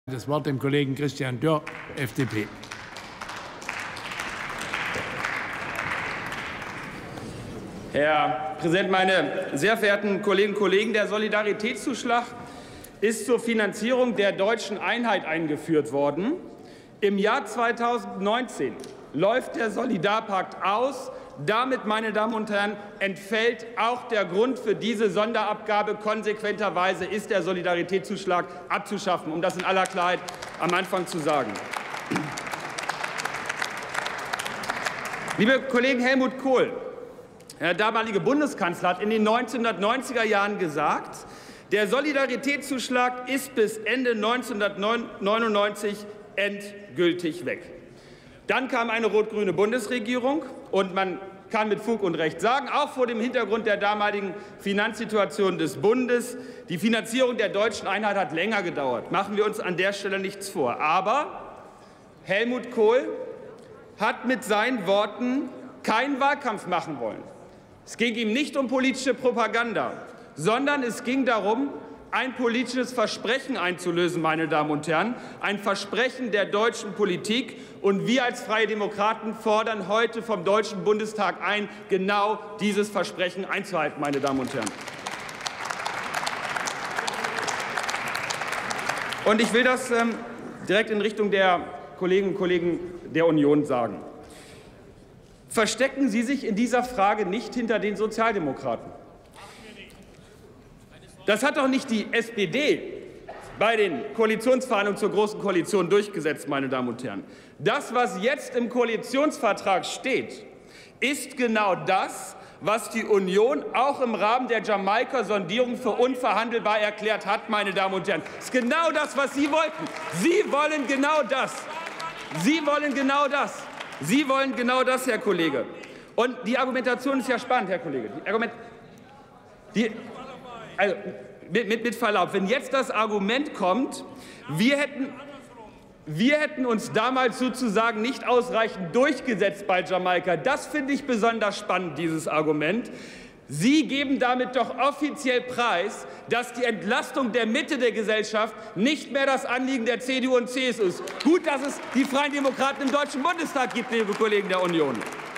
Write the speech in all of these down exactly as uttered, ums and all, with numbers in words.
Das Wort dem Kollegen Christian Dörr, F D P. Herr Präsident, meine sehr verehrten Kolleginnen und Kollegen! Der Solidaritätszuschlag ist zur Finanzierung der deutschen Einheit eingeführt worden. Im Jahr zweitausendneunzehn läuft der Solidarpakt aus. Damit, meine Damen und Herren, entfällt auch der Grund für diese Sonderabgabe. Konsequenterweise ist der Solidaritätszuschlag abzuschaffen, um das in aller Klarheit am Anfang zu sagen. Liebe Kollegen, Helmut Kohl, der damalige Bundeskanzler, hat in den neunzehnhundertneunziger Jahren gesagt, der Solidaritätszuschlag ist bis Ende neunzehnhundertneunundneunzig endgültig weg. Dann kam eine rot-grüne Bundesregierung, und man kann mit Fug und Recht sagen, auch vor dem Hintergrund der damaligen Finanzsituation des Bundes, die Finanzierung der deutschen Einheit hat länger gedauert. Machen wir uns an der Stelle nichts vor. Aber Helmut Kohl hat mit seinen Worten keinen Wahlkampf machen wollen. Es ging ihm nicht um politische Propaganda, sondern es ging darum, ein politisches Versprechen einzulösen, meine Damen und Herren, ein Versprechen der deutschen Politik. Und wir als Freie Demokraten fordern heute vom Deutschen Bundestag ein, genau dieses Versprechen einzuhalten, meine Damen und Herren. Und ich will das ähm, direkt in Richtung der Kolleginnen und Kollegen der Union sagen. Verstecken Sie sich in dieser Frage nicht hinter den Sozialdemokraten. Das hat doch nicht die S P D bei den Koalitionsverhandlungen zur Großen Koalition durchgesetzt, meine Damen und Herren. Das, was jetzt im Koalitionsvertrag steht, ist genau das, was die Union auch im Rahmen der Jamaika-Sondierung für unverhandelbar erklärt hat, meine Damen und Herren. Das ist genau das, was Sie wollten. Sie wollen genau das. Sie wollen genau das. Sie wollen genau das, Herr Kollege. Und die Argumentation ist ja spannend, Herr Kollege. Die Argument die Also, mit, mit, mit Verlaub, wenn jetzt das Argument kommt, wir hätten, wir hätten uns damals sozusagen nicht ausreichend durchgesetzt bei Jamaika, das finde ich besonders spannend, dieses Argument. Sie geben damit doch offiziell preis, dass die Entlastung der Mitte der Gesellschaft nicht mehr das Anliegen der C D U und C S U ist. Gut, dass es die Freien Demokraten im Deutschen Bundestag gibt, liebe Kollegen der Union.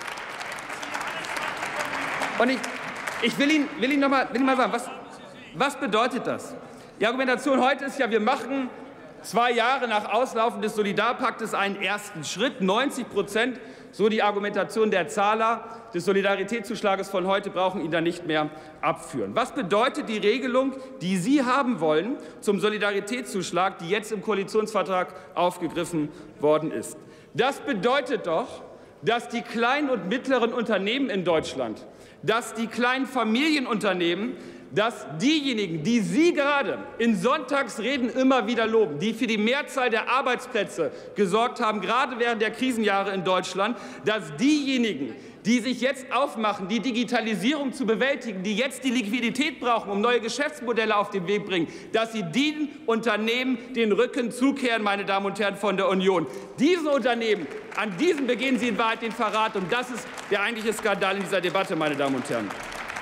Und ich, ich will Ihnen, will Ihnen noch mal, will Ihnen mal sagen, was Was bedeutet das? Die Argumentation heute ist ja, wir machen zwei Jahre nach Auslaufen des Solidarpaktes einen ersten Schritt. neunzig Prozent, so die Argumentation der Zahler des Solidaritätszuschlages von heute, brauchen ihn dann nicht mehr abführen. Was bedeutet die Regelung, die Sie haben wollen, zum Solidaritätszuschlag, die jetzt im Koalitionsvertrag aufgegriffen worden ist? Das bedeutet doch, dass die kleinen und mittleren Unternehmen in Deutschland, dass die kleinen Familienunternehmen, dass diejenigen, die Sie gerade in Sonntagsreden immer wieder loben, die für die Mehrzahl der Arbeitsplätze gesorgt haben, gerade während der Krisenjahre in Deutschland, dass diejenigen, die sich jetzt aufmachen, die Digitalisierung zu bewältigen, die jetzt die Liquidität brauchen, um neue Geschäftsmodelle auf den Weg bringen, dass sie diesen Unternehmen den Rücken zukehren, meine Damen und Herren von der Union. Diesen Unternehmen, an diesen begehen Sie in Wahrheit den Verrat. Und das ist der eigentliche Skandal in dieser Debatte, meine Damen und Herren.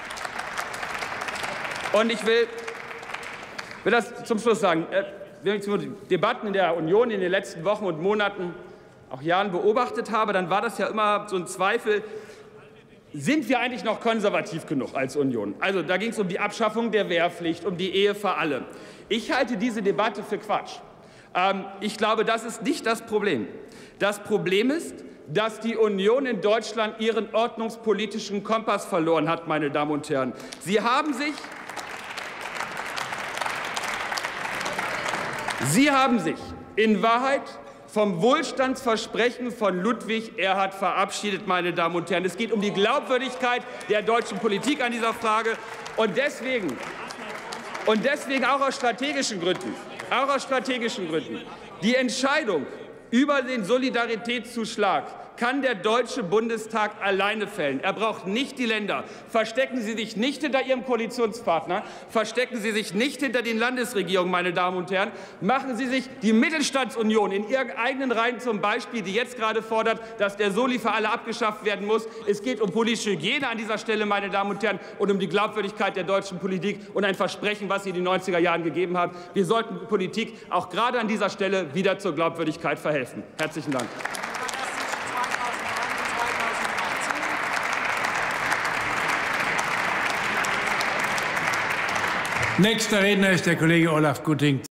Und ich will, will das zum Schluss sagen. Wenn ich die Debatten in der Union in den letzten Wochen und Monaten, auch Jahren beobachtet habe, dann war das ja immer so ein Zweifel, sind wir eigentlich noch konservativ genug als Union? Also da ging es um die Abschaffung der Wehrpflicht, um die Ehe für alle. Ich halte diese Debatte für Quatsch. Ähm, ich glaube, das ist nicht das Problem. Das Problem ist, dass die Union in Deutschland ihren ordnungspolitischen Kompass verloren hat, meine Damen und Herren. Sie haben sich Sie haben sich in Wahrheit vom Wohlstandsversprechen von Ludwig Erhard verabschiedet, meine Damen und Herren. Es geht um die Glaubwürdigkeit der deutschen Politik an dieser Frage. Und deswegen, und deswegen auch aus strategischen Gründen, auch aus strategischen Gründen, die Entscheidung über den Solidaritätszuschlag kann der Deutsche Bundestag alleine fällen. Er braucht nicht die Länder. Verstecken Sie sich nicht hinter Ihrem Koalitionspartner. Verstecken Sie sich nicht hinter den Landesregierungen, meine Damen und Herren. Machen Sie sich die Mittelstandsunion in Ihren eigenen Reihen zum Beispiel, die jetzt gerade fordert, dass der Soli für alle abgeschafft werden muss. Es geht um politische Hygiene an dieser Stelle, meine Damen und Herren, und um die Glaubwürdigkeit der deutschen Politik und ein Versprechen, was Sie in den neunziger Jahren gegeben haben. Wir sollten Politik auch gerade an dieser Stelle wieder zur Glaubwürdigkeit verhelfen. Herzlichen Dank. Nächster Redner ist der Kollege Olaf Gutting.